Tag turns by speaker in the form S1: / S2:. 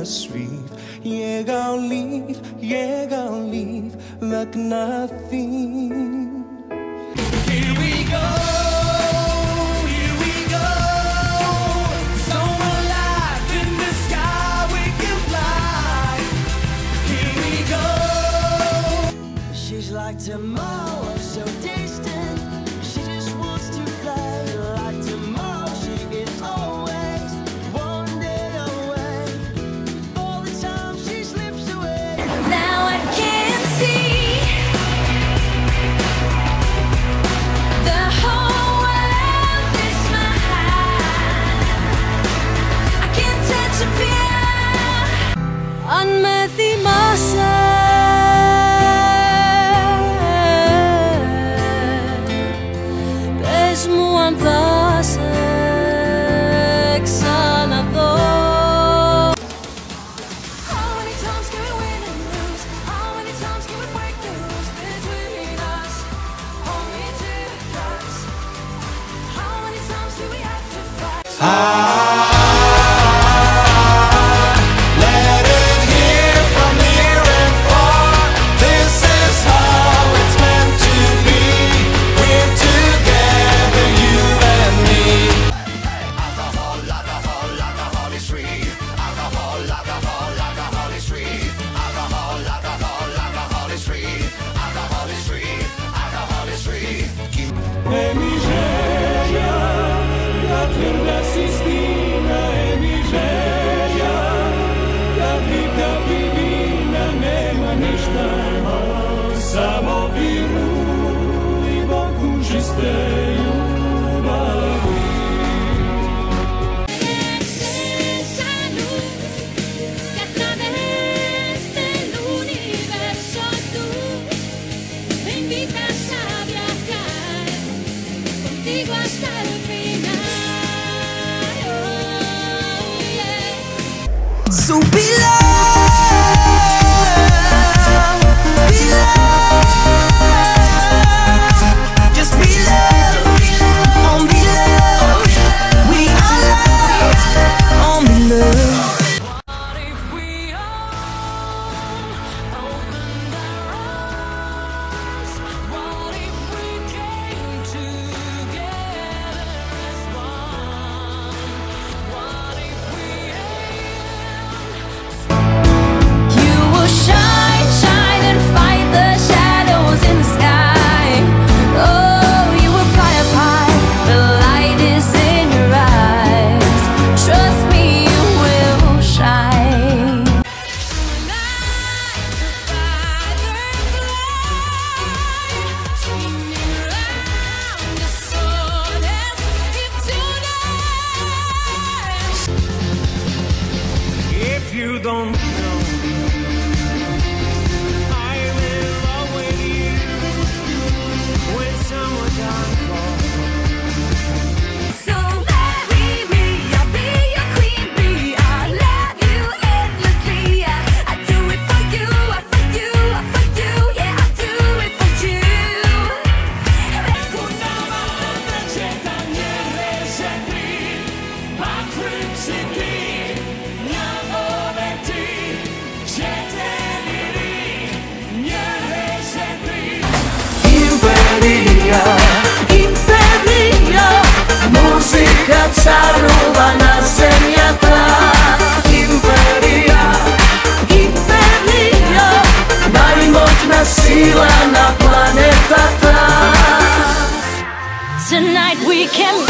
S1: sweep. Yeah, I'll leave like nothing. Here we go, here we go. So alive in the sky, we can fly. Here we go. She's like tomorrow, so distant. She just wants to play like tomorrow. She is always one day away. All the time she slips away.
S2: Now I can see the whole world is mine. I can touch a fear on Matthew Massa. Πες μου αν θα σε ξαναδώ. How many times can we win and lose? How many times can we break the rules between us? Only two cups. How many times do we have to fight?
S1: Let it hear from near and far. This is how it's meant to be. We're together, you and me. Alcohol, alcohol, alcohol is free. Alcohol, alcohol, alcohol is free. Alcohol, alcohol, alcohol is free. Alcohol is free. Alcohol is free. Emigeria, la terra Sistina, Emigeria, la vita divina, nema ništa. Samo viru i Bogu čiste ljubavi.
S2: Senza luz que através del universo tú me invitas a viajar contigo hasta el final. Oh, yeah.
S1: So be love, just be love, only love. We are love, only love.
S2: What if we all opened our arms? What if we came together as one? What if we You will shine, shine and fight the shadows in the sky. Oh, you will fly up high, the light is in your eyes. Trust me, you will shine. Like a firefly, spinning round the sun as if tonight.
S1: If you don't know, I will always you when someone done call.
S2: So marry me, I'll be your queen bee. I'll love you endlessly. I do it for you, for you, for you. Yeah, I do it for you.
S1: Una banda cieta nie leży Patrycyki, nie obeti, cieteli, nie leży Imperia, imperia, muzyka czarowana ziemia ta. Imperia, imperia, najmocna sila na planeta ta.
S2: Tonight we can